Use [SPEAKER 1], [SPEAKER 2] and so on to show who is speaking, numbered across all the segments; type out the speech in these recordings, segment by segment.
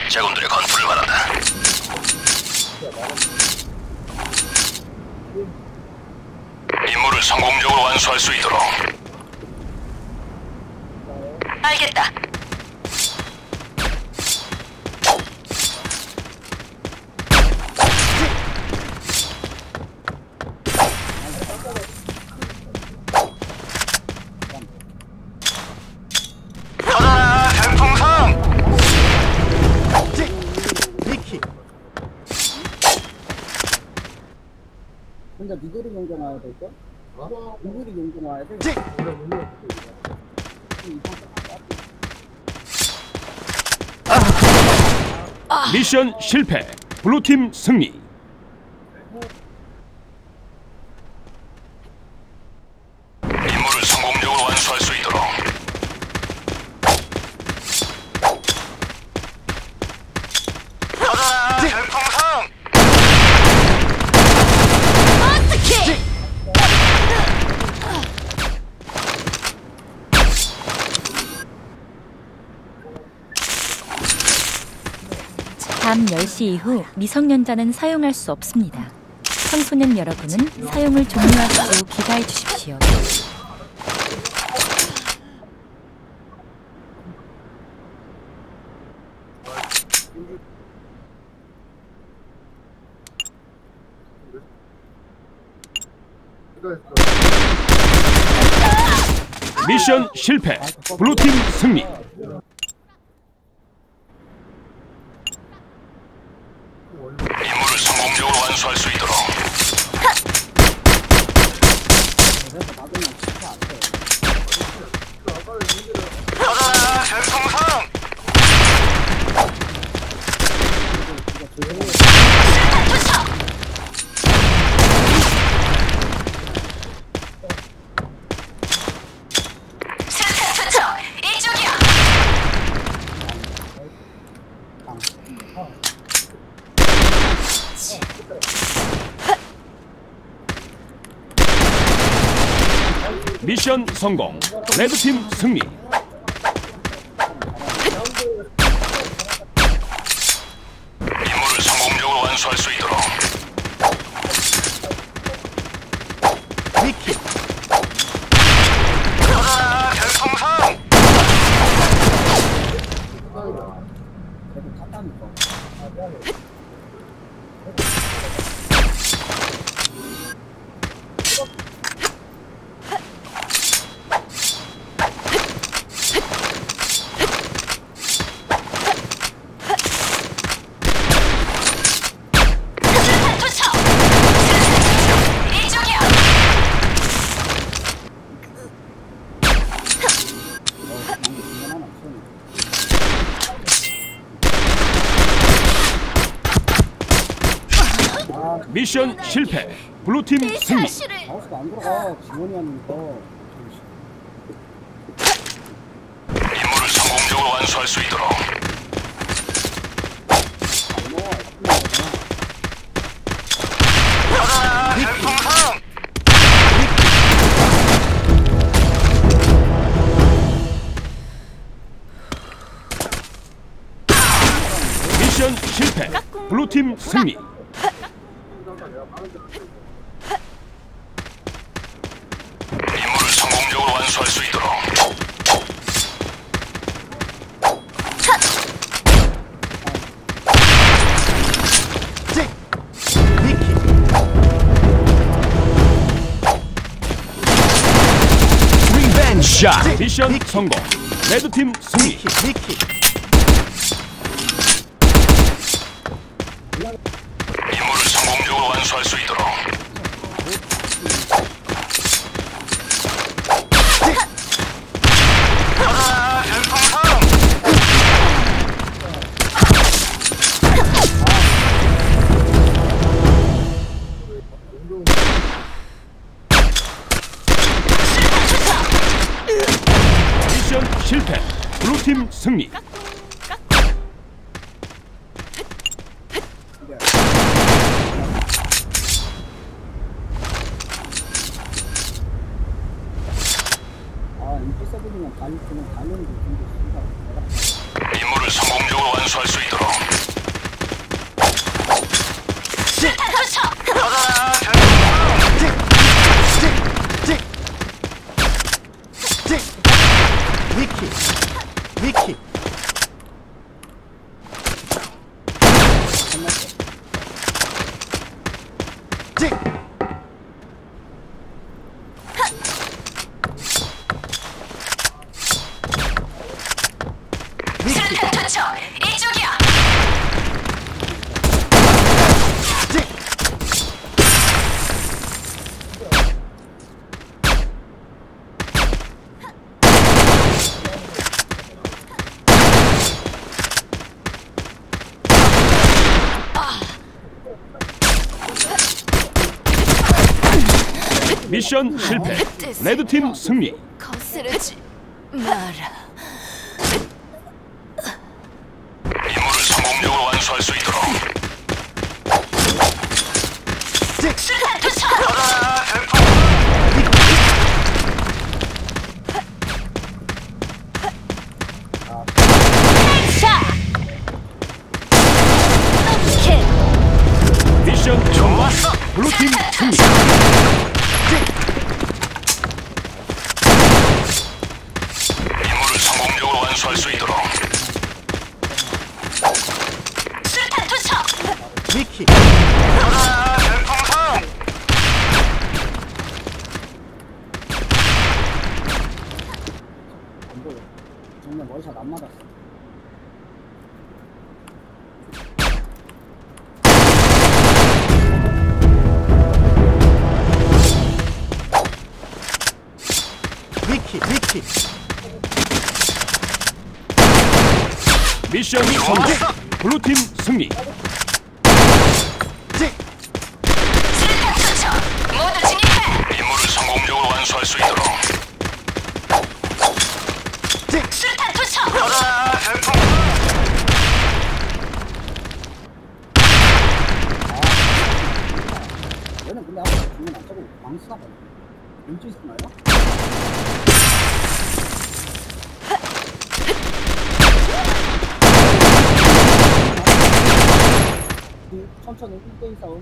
[SPEAKER 1] 제군들의 건투를 바란다. 임무를 성공적으로 완수할 수 있도록.
[SPEAKER 2] 알겠다.
[SPEAKER 1] 터져라, 전풍성!
[SPEAKER 3] 미키. 혼자 미도리 용전 와야 될까? 미도리 용전 와야 돼?
[SPEAKER 4] 미션 실패. 블루팀 승리.
[SPEAKER 1] 임무를 성공적으로 완수할 수 있도록. 터져라, 전풍성!
[SPEAKER 2] 어떻게?
[SPEAKER 5] 밤 10시 이후 미성년자는 사용할 수 없습니다. 청소년 여러분은 사용을 종료하시고 귀가해 주십시오.
[SPEAKER 4] 미션 실패. 블루팀 승리.
[SPEAKER 1] 임무를 성공적으로 완수할 수 있도록. 터져라, 전풍성!
[SPEAKER 2] 수류탄 투척! 이쪽이야!
[SPEAKER 4] 미션 성공. 레드팀 승리.
[SPEAKER 1] 임무를 성공적으로 완수할 수 있도록.
[SPEAKER 3] 미키.
[SPEAKER 1] 터져라, 전풍성!
[SPEAKER 3] 그래도 탔다니까.
[SPEAKER 2] 수류탄 투척! 이쪽이야!
[SPEAKER 4] 미션 실패. 블루팀 승리.
[SPEAKER 2] 사실을
[SPEAKER 3] 마우스가 안 들어가. 지원이 하니까.
[SPEAKER 1] 임무를 성공적으로 완수할 수 있도록. 터져라, 전풍성!
[SPEAKER 4] 미션 실패. 블루팀 승리.
[SPEAKER 1] 임무를 성공적으로 완수할 수 있도록.
[SPEAKER 3] 미키.
[SPEAKER 4] 리벤지 샷. 미션 성공. 레드팀 승리.
[SPEAKER 3] 미키.
[SPEAKER 1] 임무를 성공적으로 완수할 수 있도록. 터져라, 전풍성!
[SPEAKER 4] 미션 실패. 블루팀 승리.
[SPEAKER 3] 인기 서비스는 가는 게
[SPEAKER 1] 임무를 성공적으로 완수할 수 있도록.
[SPEAKER 4] 미션 실패. 레드팀 승리.
[SPEAKER 2] 거스르지 마라.
[SPEAKER 1] 임무를 성공적으로 완수할 수 있도록.
[SPEAKER 2] 수류탄 투척. 샷. 킬.
[SPEAKER 4] 미션 성공. 블루팀 승리.
[SPEAKER 1] 임무를 성공적으로 완수할 수 있도록.
[SPEAKER 2] 수류탄 투척.
[SPEAKER 6] 위키
[SPEAKER 3] 안 보여. 정말 머리샷 안 맞았어.
[SPEAKER 6] 위키
[SPEAKER 4] 미션 성공. 블루팀 승리.
[SPEAKER 2] 수류탄 투척. 모두 진입해.
[SPEAKER 1] 임무를 성공적으로 완수할 수 있도록.
[SPEAKER 2] 수류탄 투척.
[SPEAKER 3] 얘는 근데 아까 중간 안 짜고 방수하거든. 왼쪽 있었나요? 천천히 1대2 싸움.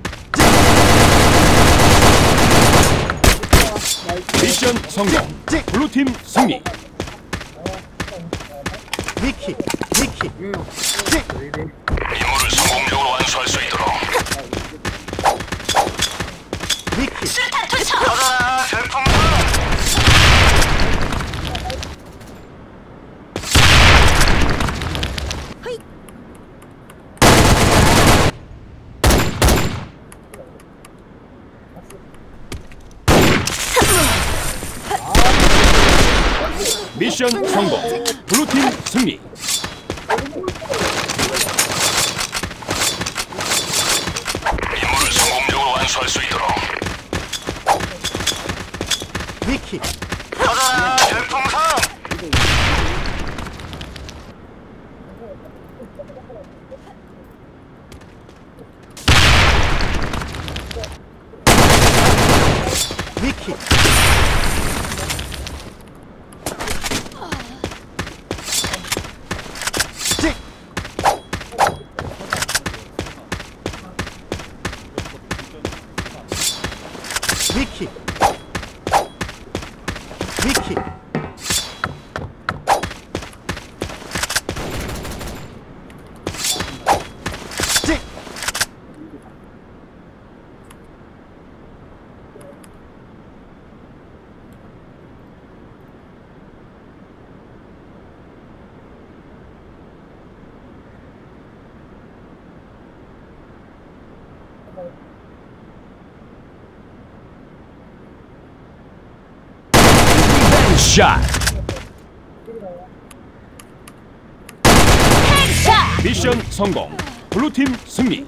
[SPEAKER 4] 미션 성공. 블루팀 승리.
[SPEAKER 6] 위키
[SPEAKER 1] 임무를 성공적으로 완수할 수 있도록.
[SPEAKER 6] 위키
[SPEAKER 2] 수류탄 투척.
[SPEAKER 4] 미션 성공. 블루팀 승리.
[SPEAKER 1] 임무를 성공적으로 완수할 수 있도록.
[SPEAKER 6] 위키 위키 위키 위키
[SPEAKER 4] 샷.
[SPEAKER 2] 샷.
[SPEAKER 4] 미션 성공. 블루팀 승리.